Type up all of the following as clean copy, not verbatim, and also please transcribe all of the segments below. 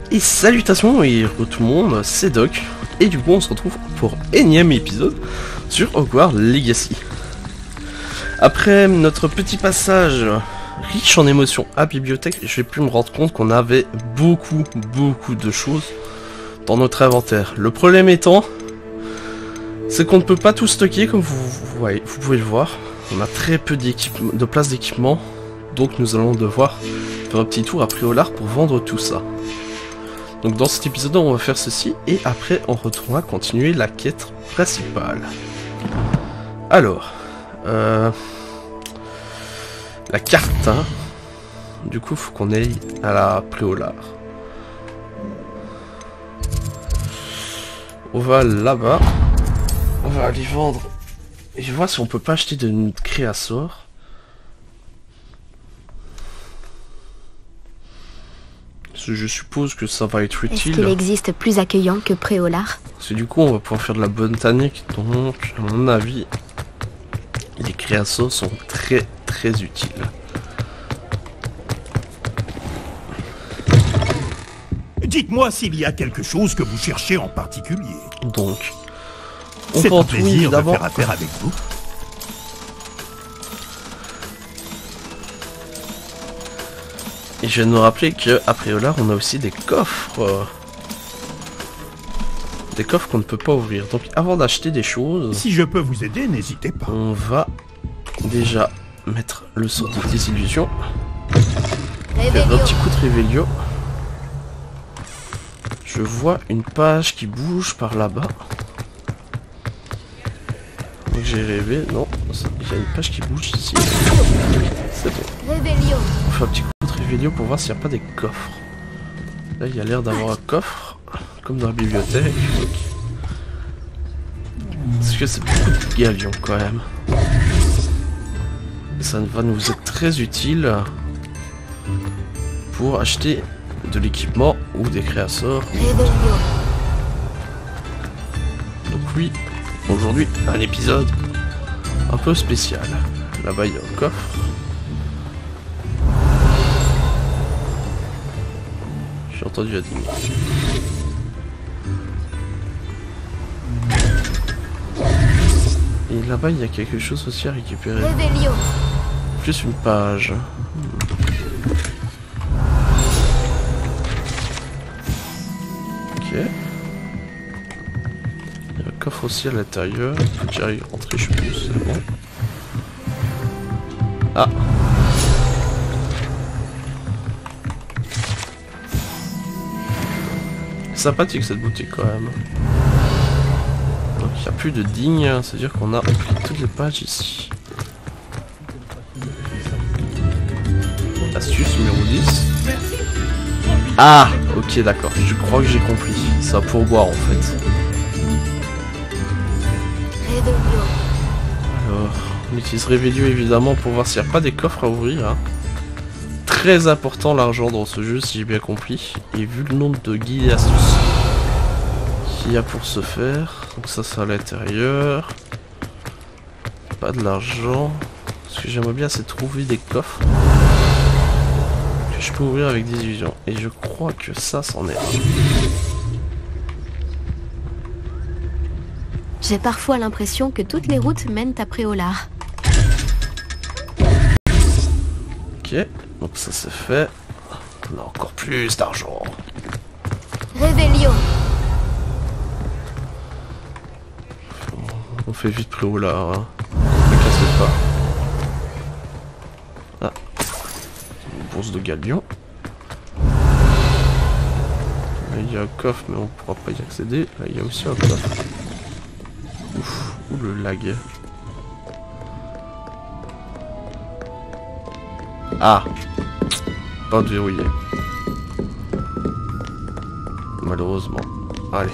Et salutations et tout le monde, c'est Doc, et du coup on se retrouve pour énième épisode sur Hogwarts Legacy. Après notre petit passage riche en émotions à bibliothèque, j'ai pu me rendre compte qu'on avait beaucoup de choses dans notre inventaire. Le problème étant, c'est qu'on ne peut pas tout stocker comme vous pouvez le voir. On a très peu de place d'équipement, donc nous allons devoir faire un petit tour à Préolard pour vendre tout ça. Donc dans cet épisode on va faire ceci et après on retournera continuer la quête principale. Alors, la carte, hein. Du coup faut qu'on aille à la Préolard. On va là-bas, on va aller vendre et je vois si on peut pas acheter de créassor. Je suppose que ça va être utile. Est-ce qu'il existe plus accueillant que Préolard? Parce que du coup on va pouvoir faire de la botanique, donc à mon avis les créassors sont très utiles. Dites-moi s'il y a quelque chose que vous cherchez en particulier. Donc on C'est prend un tout plaisir de d'abord. faire affaire avec vous. Et je viens de me rappeler qu'à Préolard on a aussi des coffres. Des coffres qu'on ne peut pas ouvrir. Donc avant d'acheter des choses, Si je peux vous aider, n'hésitez pas. on va déjà mettre le sort de désillusion. Faire un petit coup de Révélio. Je vois une page qui bouge par là-bas. Donc j'ai rêvé. Non, il y a une page qui bouge ici. C'est bon. Rébellion. On fait un petit coup de Révélio pour voir s'il n'y a pas des coffres. Là il y a l'air d'avoir un coffre. Comme dans la bibliothèque. Parce que c'est beaucoup de galions quand même. Et ça va nous être très utile pour acheter de l'équipement ou des créassors. Rébellion. Donc oui, aujourd'hui un épisode un peu spécial. Là-bas il y a un coffre. J'ai entendu la dîme. Et là-bas il y a quelque chose aussi à récupérer. Rébellion. Plus une page. Ok. Il y a un coffre aussi à l'intérieur. Faut que j'arrive à rentrer, je suppose. C'est bon. Ah. Sympathique cette boutique quand même. Donc il n'y a plus de dignes, c'est-à-dire qu'on a toutes les pages ici. Astuce numéro 10. Ah, ok, d'accord. Je crois que j'ai compris. Ça pour boire en fait. Rébellion. Alors, on utilise Révélio évidemment pour voir s'il n'y a pas des coffres à ouvrir. Hein. Très important l'argent dans ce jeu si j'ai bien compris. Et vu le nombre de guides et astuces qu'il y a pour se faire. Donc ça c'est à l'intérieur. Pas de l'argent. Ce que j'aimerais bien c'est trouver des coffres que je peux ouvrir avec des illusions. Et je crois que ça c'en est un. J'ai parfois l'impression que toutes les routes mènent à Préolard. Ok, donc ça c'est fait. On a encore plus d'argent. Rébellion. On fait vite Préolard. Hein. Ne cassez pas. Ah. Une bourse de galion. Là il y a un coffre mais on pourra pas y accéder. Là il y a aussi un coffre. Ouf, ou le lag. Ah, pas de verrouillé. Malheureusement. Allez.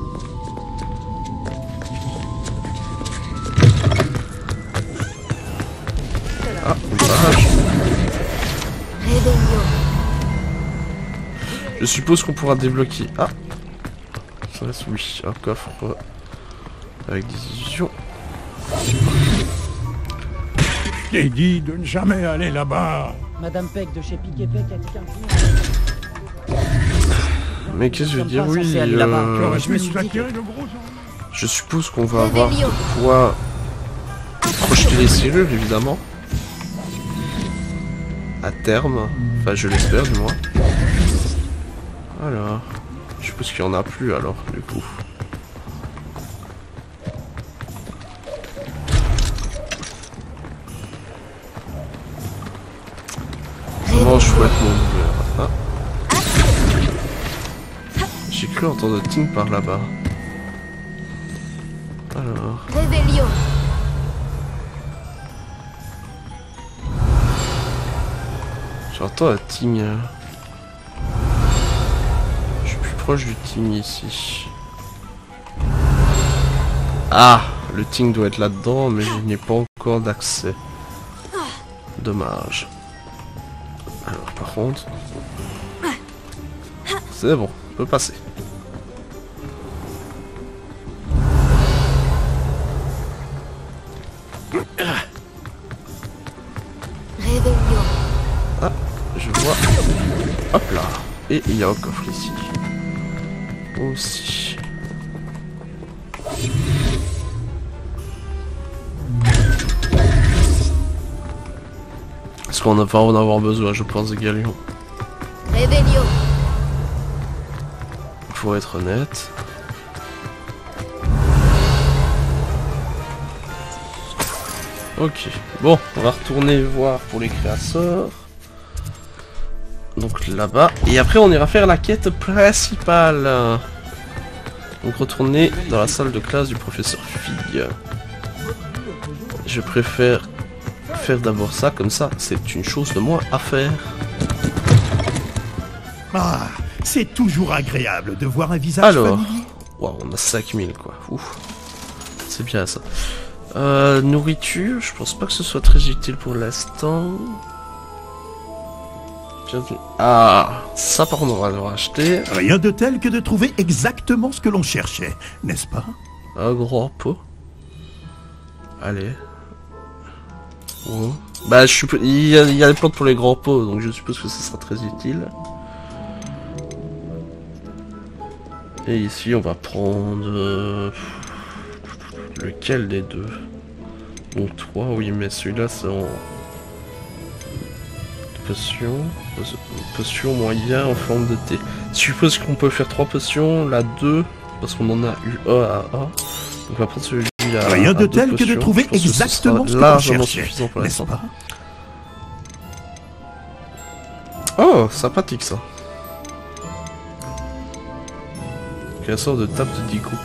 Ah, une page. Rébellion. Je suppose qu'on pourra débloquer. Ah, ça reste oui, un coffre avec des illusions. Je t'ai dit de ne jamais aller là-bas. Madame Peck de chez Piquet Peck a dit qu'un Mais qu'est-ce que je veux dire? Oui, Je me suis dit. je suppose qu'on va avoir de quoi projeter les cellules, évidemment. À terme. Enfin, je l'espère, du moins. Voilà. Je suppose qu'il n'y en a plus, alors, du coup. Comment chouette mon ouvert. Ah. J'ai cru entendre Ting par là-bas. Alors. Réveillon. J'entends un Ting. Je suis plus proche du Ting ici. Ah, le Ting doit être là-dedans, mais je n'ai pas encore d'accès. Dommage. Alors par contre... C'est bon, on peut passer. Réveillon. Ah, je vois. Hop là. Et il y a un coffre ici. Aussi. Est-ce qu'on va en avoir besoin, je pense, de Galion. Réveillon. Faut être honnête. Ok, bon, on va retourner voir pour les créateurs. Donc là-bas. Et après, on ira faire la quête principale. Donc retourner dans la salle de classe du professeur Fig. Je préfère faire d'abord ça, comme ça, c'est une chose de moins à faire. Ah, c'est toujours agréable de voir un visage Alors, familier. wow, on a 5000 quoi. Ouf. C'est bien ça. Nourriture, je pense pas que ce soit très utile pour l'instant. Ah, ça par contre on va le racheter. Rien de tel que de trouver exactement ce que l'on cherchait, n'est-ce pas? Un gros pot. Allez. Oh. Bah, il y a des plantes pour les grands pots, donc je suppose que ce sera très utile. Et ici, on va prendre... lequel des deux? Bon, 3, oui, mais celui-là, c'est en... Potion. Potion moyen en forme de thé. Je suppose qu'on peut faire 3 potions, la 2, parce qu'on en a eu A à A. Donc on va prendre celui-là. Rien de tel que de trouver exactement ce que l'on cherchait, suffisant pour n'est-ce l'instant. pas? Oh, sympathique ça. Quelle sorte de table de découpe.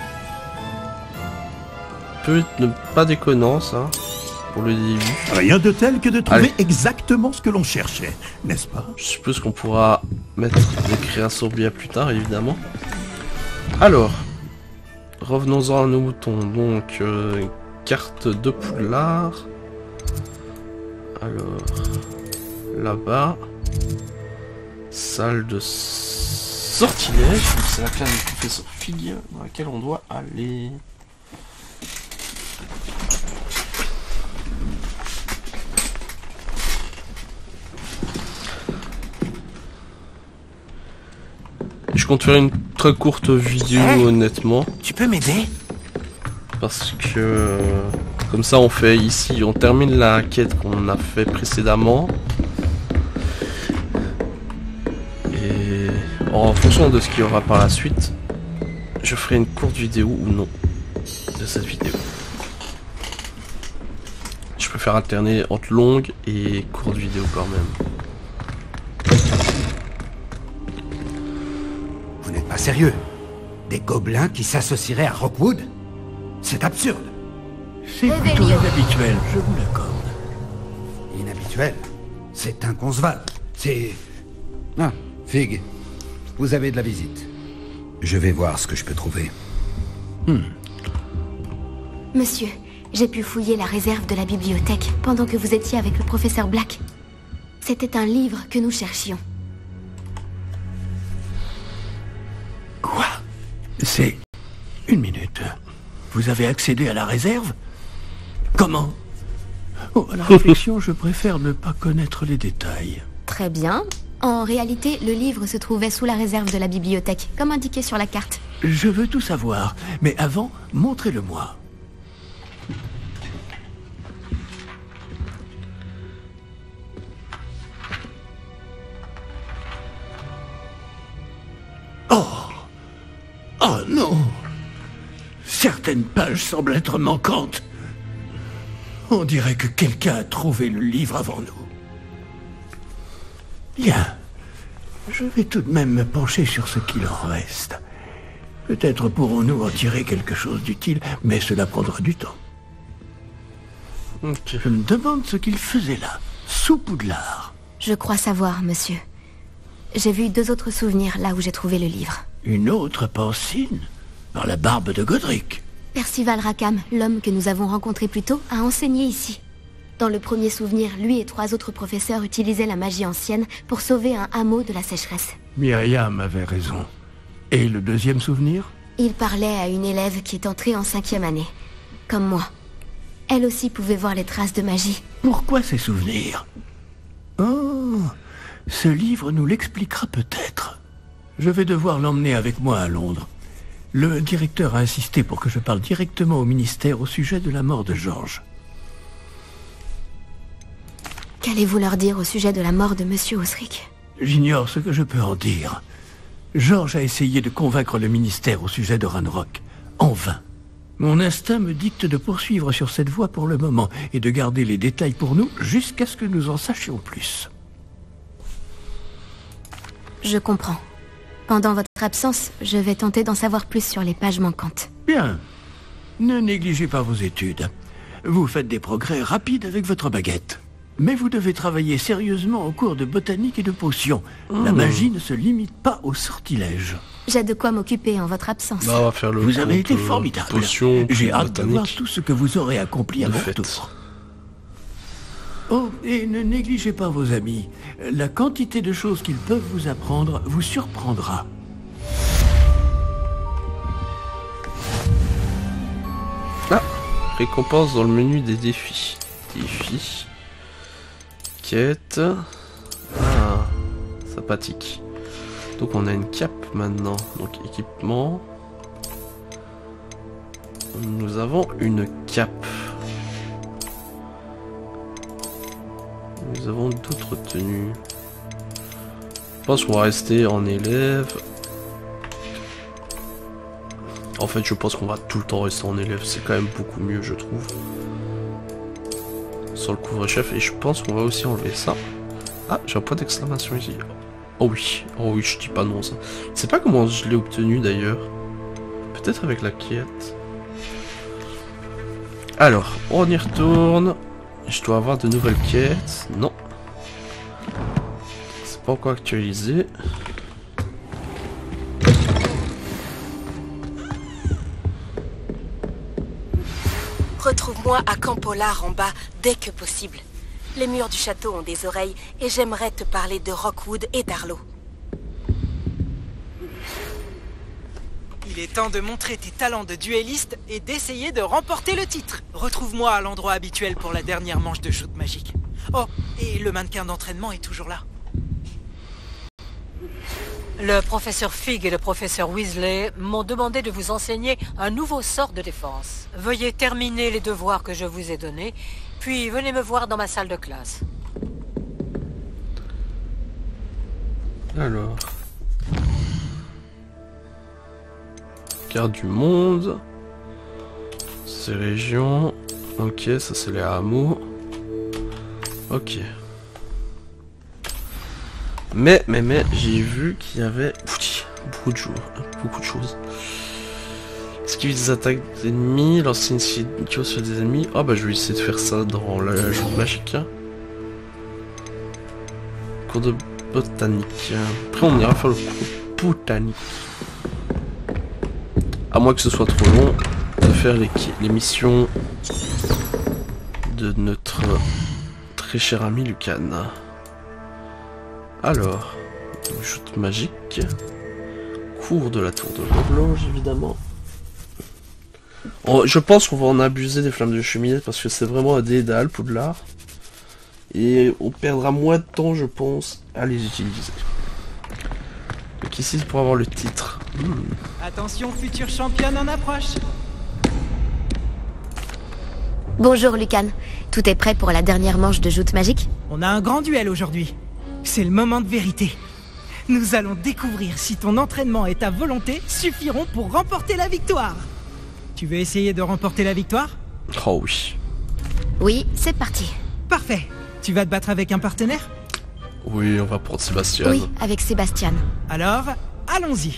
Peut ne pas déconnant ça. Pour le début. Rien de tel que de trouver exactement ce que l'on cherchait, n'est-ce pas? Je suppose qu'on pourra mettre des créations bien plus tard, évidemment. Alors, revenons-en à nos moutons. Donc, carte de Poudlard. Alors, là-bas. Salle de sortilège. C'est la classe du professeur Fig dans laquelle on doit aller. Je compte faire une très courte vidéo, honnêtement. Tu peux m'aider? Parce que... comme ça, on fait ici... on termine la quête qu'on a fait précédemment. Et... en fonction de ce qu'il y aura par la suite, je ferai une courte vidéo ou non de cette vidéo. Je préfère alterner entre longue et courte vidéo quand même. Vous n'êtes pas sérieux? Des gobelins qui s'associeraient à Rockwood? C'est absurde. C'est plutôt inhabituel, je vous l'accorde. Inhabituel? C'est inconcevable. C'est... Ah, Fig, vous avez de la visite. Je vais voir ce que je peux trouver. Monsieur, j'ai pu fouiller la réserve de la bibliothèque pendant que vous étiez avec le professeur Black. C'était un livre que nous cherchions. Quoi? C'est... Une minute. Vous avez accédé à la réserve? Comment? Oh, à la réflexion, je préfère ne pas connaître les détails. Très bien. En réalité, le livre se trouvait sous la réserve de la bibliothèque, comme indiqué sur la carte. Je veux tout savoir, mais avant, montrez-le-moi. Oh! Oh non! Certaines pages semblent être manquantes. On dirait que quelqu'un a trouvé le livre avant nous. Bien. Je vais tout de même me pencher sur ce qu'il en reste. Peut-être pourrons-nous en tirer quelque chose d'utile, mais cela prendra du temps. Ok. Je me demande ce qu'il faisait là, sous Poudlard. Je crois savoir, monsieur. J'ai vu 2 autres souvenirs là où j'ai trouvé le livre. Une autre Pancine? Dans la barbe de Godric. Percival Rackham, l'homme que nous avons rencontré plus tôt, a enseigné ici. Dans le premier souvenir, lui et 3 autres professeurs utilisaient la magie ancienne pour sauver un hameau de la sécheresse. Myriam avait raison. Et le deuxième souvenir? Il parlait à une élève qui est entrée en 5e année, comme moi. Elle aussi pouvait voir les traces de magie. Pourquoi ces souvenirs? Oh, ce livre nous l'expliquera peut-être. Je vais devoir l'emmener avec moi à Londres. Le directeur a insisté pour que je parle directement au ministère au sujet de la mort de Georges. Qu'allez-vous leur dire au sujet de la mort de Monsieur Osric? J'ignore ce que je peux en dire. Georges a essayé de convaincre le ministère au sujet de Ranrock. En vain. Mon instinct me dicte de poursuivre sur cette voie pour le moment et de garder les détails pour nous jusqu'à ce que nous en sachions plus. Je comprends. Pendant votre absence, je vais tenter d'en savoir plus sur les pages manquantes. Bien. Ne négligez pas vos études. Vous faites des progrès rapides avec votre baguette. Mais vous devez travailler sérieusement au cours de botanique et de potions. La magie ne se limite pas au sortilège. J'ai de quoi m'occuper en votre absence. Bah, on va faire le Vous avez compte, été formidable. potion, J'ai hâte de voir botanique. tout ce que vous aurez accompli à De mon fait. tour. Oh, et ne négligez pas vos amis. La quantité de choses qu'ils peuvent vous apprendre vous surprendra. Ah, récompense dans le menu des défis. Défis. Quête. Ah, sympathique. Donc on a une cape maintenant. Donc équipement. Nous avons une cape. Nous avons d'autres tenues. Je pense qu'on va rester en élève. En fait, je pense qu'on va tout le temps rester en élève. C'est quand même beaucoup mieux, je trouve. Sur le couvre-chef. Et je pense qu'on va aussi enlever ça. Ah, j'ai un point d'exclamation ici. Oh oui, je dis pas non ça. Je sais pas comment je l'ai obtenu d'ailleurs. Peut-être avec la quête. Alors, on y retourne. Je dois avoir de nouvelles quêtes. Non. C'est pas encore actualisé. Retrouve-moi à Camp Pollard en bas, dès que possible. Les murs du château ont des oreilles et j'aimerais te parler de Rockwood et d'Arlo. Il est temps de montrer tes talents de duelliste et d'essayer de remporter le titre. Retrouve-moi à l'endroit habituel pour la dernière manche de shoot magique. Oh, et le mannequin d'entraînement est toujours là. Le professeur Fig et le professeur Weasley m'ont demandé de vous enseigner un nouveau sort de défense. Veuillez terminer les devoirs que je vous ai donnés, puis venez me voir dans ma salle de classe. Alors. Carte du monde. Ces régions. Ok, ça c'est les hameaux. Ok. Mais, j'ai vu qu'il y avait beaucoup de choses. Esquive des attaques d'ennemis, lancer une signature sur des ennemis. Ah bah je vais essayer de faire ça dans la joute magique. Cours de botanique. Après on ira faire le cours de botanique. À moins que ce soit trop long de faire les missions de notre très cher ami Lucan. Alors, joute magique. Cours de la tour de l'horloge évidemment. Je pense qu'on va en abuser des flammes de cheminée parce que c'est vraiment un dé idéal Poudlard. Et on perdra moins de temps, je pense, à les utiliser. Donc ici, c'est pour avoir le titre. Attention, future championne en approche. Bonjour, Lucan. Tout est prêt pour la dernière manche de joute magique? On a un grand duel aujourd'hui. C'est le moment de vérité. Nous allons découvrir si ton entraînement et ta volonté suffiront pour remporter la victoire. Tu veux essayer de remporter la victoire? Oh oui. Oui, c'est parti. Parfait. Tu vas te battre avec un partenaire? Oui, on va prendre Sébastien. Oui, avec Sébastien. Alors, allons-y.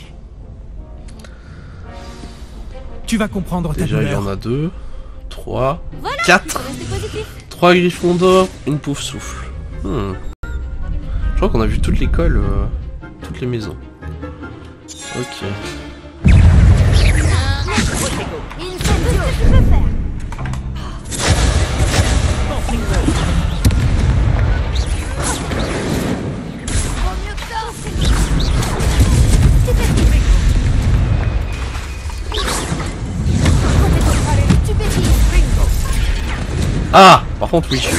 Tu vas comprendre ta Déjà, il y douleur. en a 2, 3, Voilà, 4. 3 griffons d'or, une pouf souffle. Je crois qu'on a vu toute l'école, toutes les maisons. Ok. Ah, par contre, oui.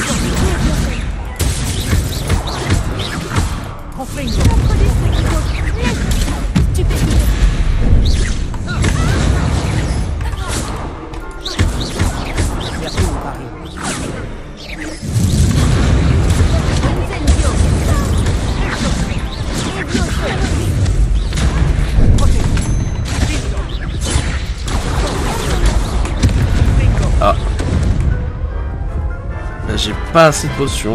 Ah. Là, j'ai pas assez de potions.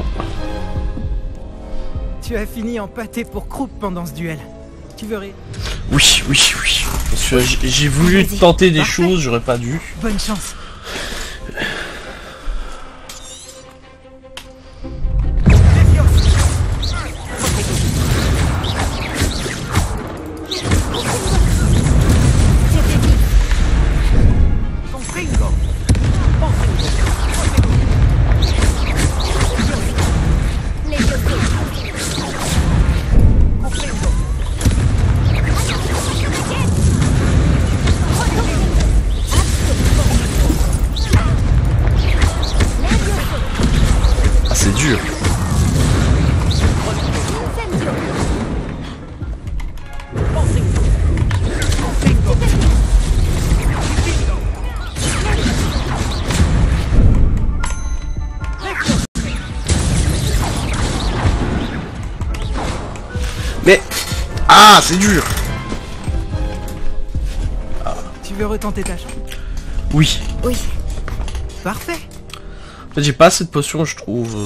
Tu as fini en pâté pour croupe pendant ce duel. Tu verrais. Oui, oui, oui. Parce que j'ai voulu tenter des choses, j'aurais pas dû. Bonne chance. Ah, c'est dur. Mais... Ah, c'est dur. Tu veux retenter ta chance? Oui. Oui. Parfait. En fait, j'ai pas assez de potions, je trouve.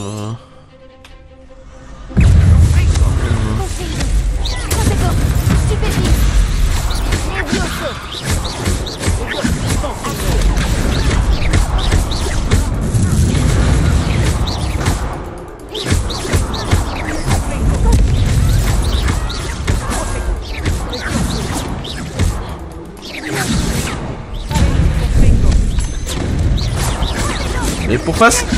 Mais pourquoi c'est...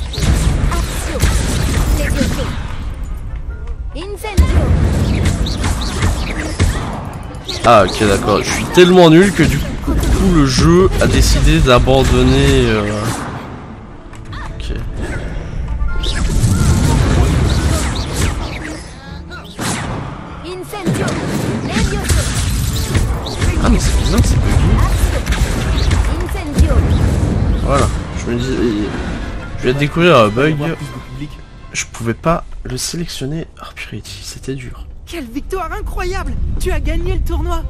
Ah ok d'accord, je suis tellement nul que du coup le jeu a décidé d'abandonner... Ok. Ah mais c'est bizarre, c'est bugué. Voilà, je me dis... Je vais découvrir un bug. Je pouvais pas le sélectionner. Ah purée, c'était dur. Quelle victoire incroyable! Tu as gagné le tournoi!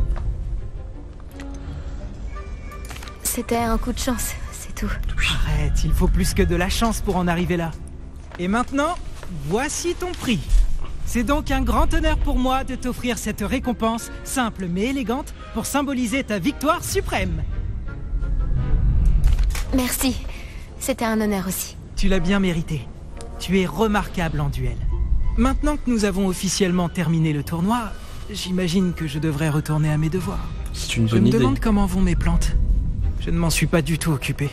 C'était un coup de chance, c'est tout. Arrête, il faut plus que de la chance pour en arriver là. Et maintenant, voici ton prix. C'est donc un grand honneur pour moi de t'offrir cette récompense, simple mais élégante, pour symboliser ta victoire suprême. Merci. C'était un honneur aussi. Tu l'as bien mérité. Tu es remarquable en duel. Maintenant que nous avons officiellement terminé le tournoi, j'imagine que je devrais retourner à mes devoirs. C'est une Je bonne me idée. demande comment vont mes plantes. Je ne m'en suis pas du tout occupé.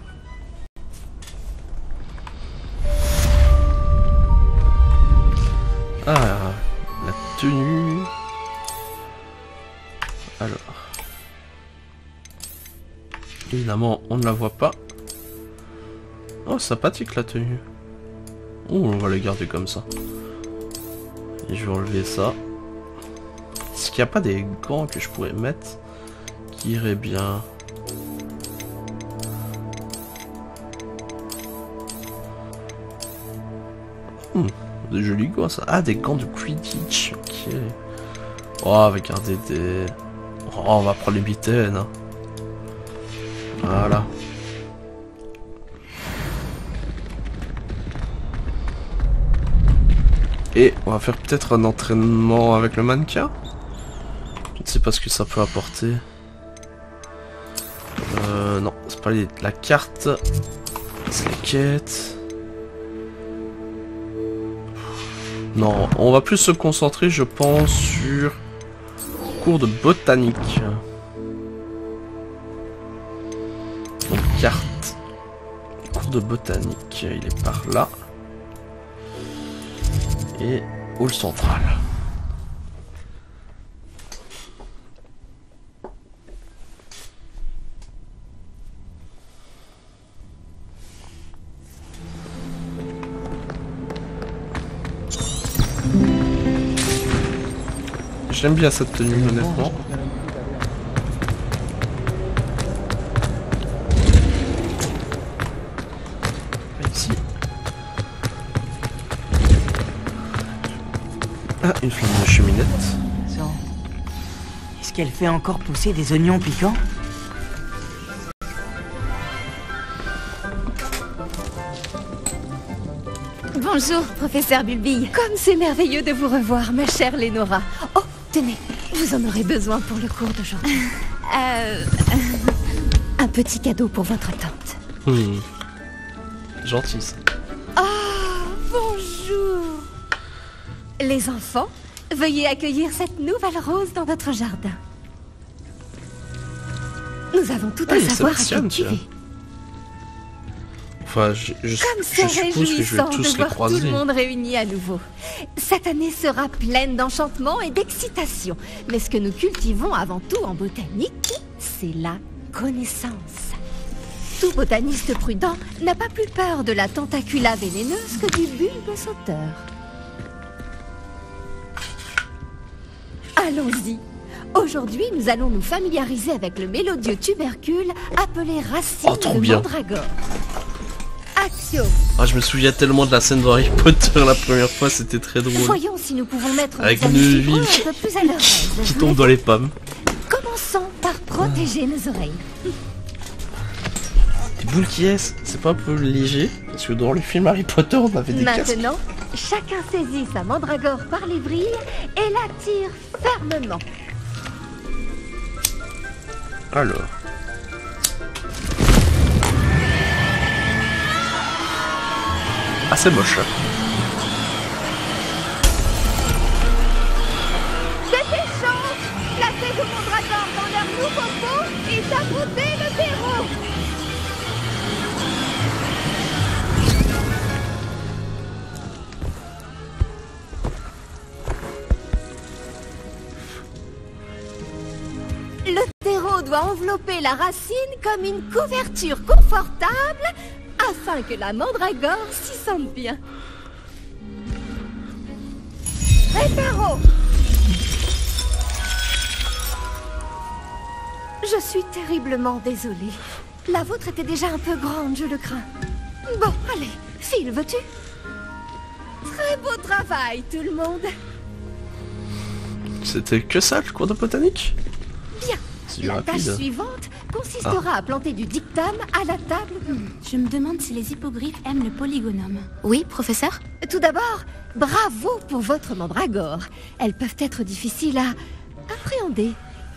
Ah, la tenue... Alors... Évidemment, on ne la voit pas. Oh, sympathique la tenue. Ouh, on va les garder comme ça. Et je vais enlever ça. Est-ce qu'il n'y a pas des gants que je pourrais mettre qui iraient bien? Des jolis gants ça. Ah, des gants de Quidditch. Ok. Oh, on va garder des... Oh, on va prendre les mitaines. Hein. Voilà. Et on va faire peut-être un entraînement avec le mannequin. Je ne sais pas ce que ça peut apporter. Non, c'est pas la carte. C'est les quêtes. Non, on va plus se concentrer, je pense, sur cours de botanique. Donc, carte. Cours de botanique, il est par là. Et hall central. J'aime bien cette tenue, honnêtement. Ici. Ah, une flamme de cheminette. Est-ce qu'elle fait encore pousser des oignons piquants? Bonjour, professeur Bulbille. Comme c'est merveilleux de vous revoir, ma chère Lénora. Oh, tenez, vous en aurez besoin pour le cours d'aujourd'hui. Un petit cadeau pour votre tante. Gentil ça. Ah, bonjour. Les enfants, veuillez accueillir cette nouvelle rose dans votre jardin. Nous avons tout à savoir à cultiver. Enfin, je suppose que je vais tous les croiser. Tout le monde réuni à nouveau. Cette année sera pleine d'enchantement et d'excitation. Mais ce que nous cultivons avant tout en botanique, c'est la connaissance. Tout botaniste prudent n'a pas plus peur de la tentacula vénéneuse que du bulbe sauteur. Allons-y. Aujourd'hui, nous allons nous familiariser avec le mélodieux tubercule appelé racine de mandragore. Action. Ah, je me souviens tellement de la scène de Harry Potter la première fois, c'était très drôle. Voyons si nous pouvons mettre avec nos Neville un peu plus à leur aise. qui tombe dans les pommes. Commençons par protéger nos oreilles. Des boules qui est, c'est pas un peu léger? Parce que dans le film Harry Potter, on avait des casques. Maintenant, chacun saisit sa mandragore par les vrilles et la tire fermement. Alors. Ah, c'est moche. C'était chaud. Placez vos mandragores dans leur nouveau pot et saboutez le terreau. Le terreau doit envelopper la racine comme une couverture confortable afin que la mandragore s'y sente bien. Réparo! Je suis terriblement désolée. La vôtre était déjà un peu grande, je le crains. Bon, allez, Phil, veux-tu? Très beau travail, tout le monde. C'était que ça, le cours de botanique? Bien. La tâche suivante consistera à planter du dictame à la table. Je me demande si les hippogriffes aiment le polygonome. Oui, professeur? Tout d'abord, bravo pour votre mandragore. Elles peuvent être difficiles à appréhender.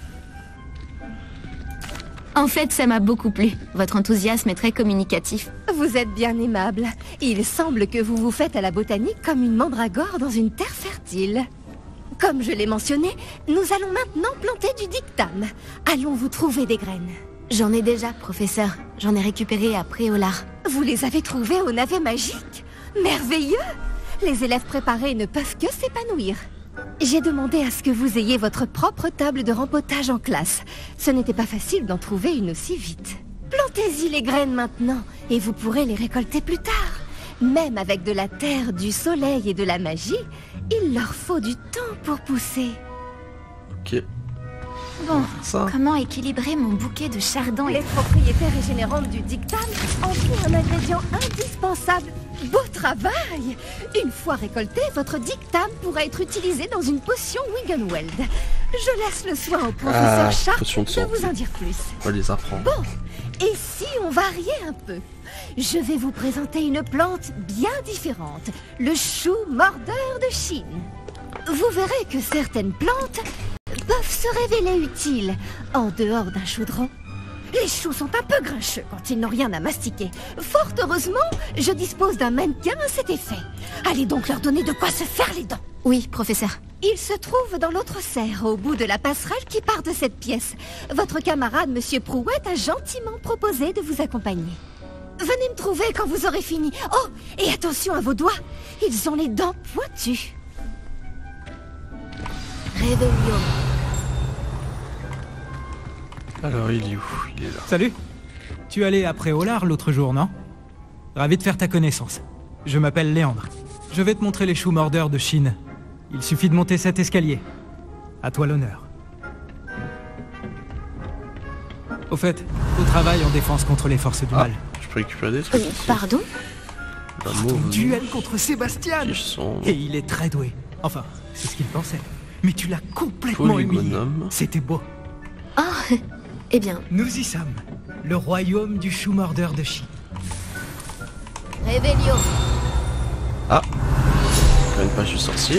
En fait, ça m'a beaucoup plu. Votre enthousiasme est très communicatif. Vous êtes bien aimable. Il semble que vous vous faites à la botanique comme une mandragore dans une terre fertile. Comme je l'ai mentionné, nous allons maintenant planter du dictame. Allons vous trouver des graines. J'en ai déjà, professeur. J'en ai récupéré à Préolard. Vous les avez trouvées au navet magique? Merveilleux! Les élèves préparés ne peuvent que s'épanouir. J'ai demandé à ce que vous ayez votre propre table de rempotage en classe. Ce n'était pas facile d'en trouver une aussi vite. Plantez-y les graines maintenant, et vous pourrez les récolter plus tard. Même avec de la terre, du soleil et de la magie, il leur faut du temps pour pousser. Ok. Bon, Ça. comment équilibrer mon bouquet de chardons Les propriétés régénérantes du dictame en font un ingrédient indispensable. Beau travail! Une fois récolté, votre dictame pourra être utilisé dans une potion Wiggenweld. Je laisse le soin au professeur Sharp potion de de sang. vous en dire plus. On va les apprendre. Bon, et si on variait un peu? Je vais vous présenter une plante bien différente, le chou mordeur de Chine. Vous verrez que certaines plantes peuvent se révéler utiles en dehors d'un chaudron. Les choux sont un peu grincheux quand ils n'ont rien à mastiquer. Fort heureusement, je dispose d'un mannequin à cet effet. Allez donc leur donner de quoi se faire les dents. Oui, professeur. Il se trouve dans l'autre serre, au bout de la passerelle qui part de cette pièce. Votre camarade, Monsieur Prouette, a gentiment proposé de vous accompagner. Venez me trouver quand vous aurez fini. Oh, et attention à vos doigts. Ils ont les dents pointues. Réveillon. Alors, il est où? Il est là. Salut. Tu allais après Olar l'autre jour, non? Ravi de faire ta connaissance. Je m'appelle Léandre. Je vais te montrer les choux mordeurs de Chine. Il suffit de monter cet escalier. À toi l'honneur. Au fait, au travail en défense contre les forces du mal. Je peux récupérer des trucs. Pardon? La Ton mauve. duel contre Sébastien. Qui sont- Et il est très doué. Enfin, c'est ce qu'il pensait. Mais tu l'as complètement humilié. Polygonome. C'était beau. Oh, eh bien, Nous y sommes. Le royaume du chou mordeur de Chine. Réveillon. Ah, une page du sorcier.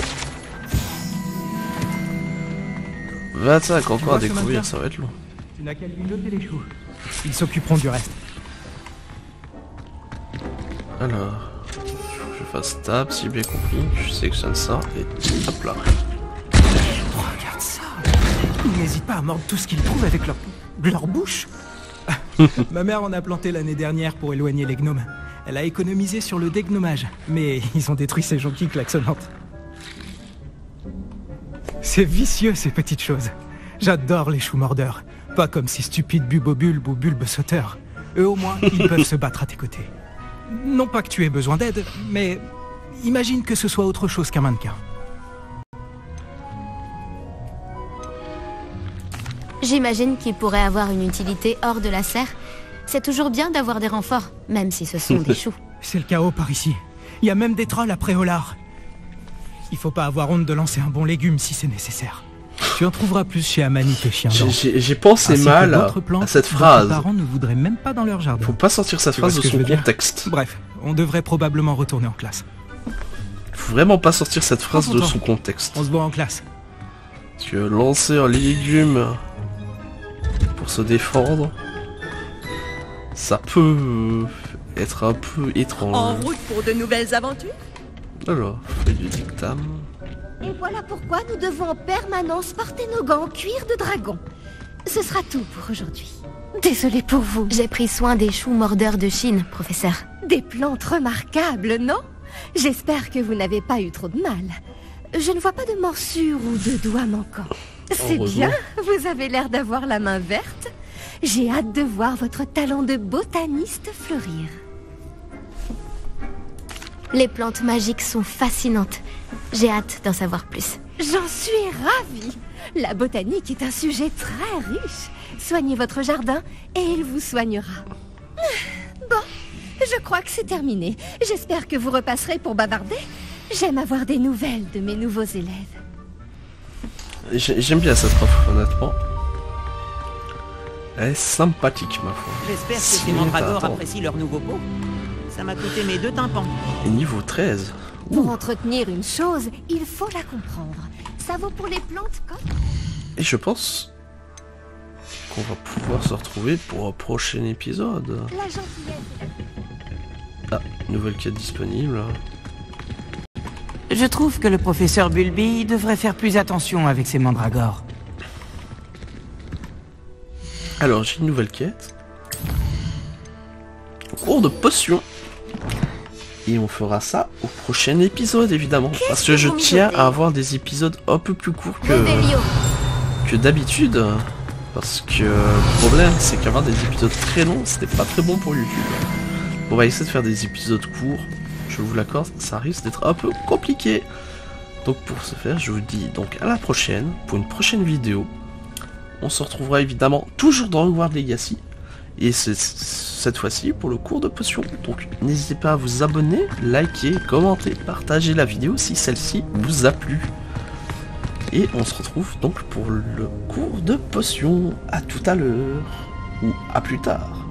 25 encore à vois ce découvrir, matin ça va être long. Tu n'as qu'à lui noter les choux. Ils s'occuperont du reste. Alors, il faut que je fasse tab, si bien compris. Je sélectionne ça et hop là. Regarde ça. Ils n'hésitent pas à mordre tout ce qu'ils trouvent avec leur bouche. Ma mère en a planté l'année dernière pour éloigner les gnomes. Elle a économisé sur le dégnomage, mais ils ont détruit ces jonquilles klaxonnantes. C'est vicieux ces petites choses. J'adore les choux mordeurs. Pas comme ces stupides bubobulbes ou bulbes sauteurs. Eux au moins, ils peuvent se battre à tes côtés. Non pas que tu aies besoin d'aide, mais imagine que ce soit autre chose qu'un mannequin. J'imagine qu'il pourrait avoir une utilité hors de la serre. C'est toujours bien d'avoir des renforts, même si ce sont des choux. C'est le chaos par ici. Il y a même des trolls après Olar. Il faut pas avoir honte de lancer un bon légume si c'est nécessaire. Tu en trouveras plus chez Amani que Chien Blanc. J'ai pensé Ainsi que mal d'autres plantes à cette dont tes phrase. parents ne voudraient même pas dans leur jardin. Faut pas sortir cette Tu vois phrase de ce que je son veux dire contexte. Bref, on devrait probablement retourner en classe. Faut vraiment pas sortir cette phrase Prends de ton son temps. contexte. On se voit en classe. Parce que lancer un légume pour se défendre, ça peut être un peu étrange. En route pour de nouvelles aventures? Alors, feuille du dictame. Et voilà pourquoi nous devons en permanence porter nos gants en cuir de dragon. Ce sera tout pour aujourd'hui. Désolée pour vous. J'ai pris soin des choux mordeurs de Chine, professeur. Des plantes remarquables, non? J'espère que vous n'avez pas eu trop de mal. Je ne vois pas de morsures ou de doigts manquants. C'est Heureusement. bien, vous avez l'air d'avoir la main verte. J'ai hâte de voir votre talent de botaniste fleurir. Les plantes magiques sont fascinantes. J'ai hâte d'en savoir plus. J'en suis ravie. La botanique est un sujet très riche. Soignez votre jardin et il vous soignera. Bon, je crois que c'est terminé. J'espère que vous repasserez pour bavarder. J'aime avoir des nouvelles de mes nouveaux élèves. J'aime bien cette prof, honnêtement. Elle est sympathique, ma foi. J'espère que Si, ces mandragores attends. apprécient leur nouveau pot. Ça m'a coûté mes 2 tympans. Et niveau 13. Pour entretenir une chose, il faut la comprendre. Ça vaut pour les plantes comme... Et je pense qu'on va pouvoir se retrouver pour un prochain épisode. La gentillesse. Ah, nouvelle quête disponible. Je trouve que le professeur Bulby devrait faire plus attention avec ses mandragores. Alors, j'ai une nouvelle quête. Cours de potion. Et on fera ça au prochain épisode, évidemment. Parce que je tiens à avoir des épisodes un peu plus courts que d'habitude. Parce que le problème, c'est qu'avoir des épisodes très longs, c'était pas très bon pour YouTube. On va essayer de faire des épisodes courts. je vous l'accorde, ça risque d'être un peu compliqué. Donc pour ce faire, je vous dis donc à la prochaine, pour une prochaine vidéo. On se retrouvera évidemment toujours dans Hogwarts Legacy. Et c'est cette fois-ci pour le cours de potions. Donc n'hésitez pas à vous abonner, liker, commenter, partager la vidéo si celle-ci vous a plu. Et on se retrouve donc pour le cours de potions. À tout à l'heure. Ou à plus tard.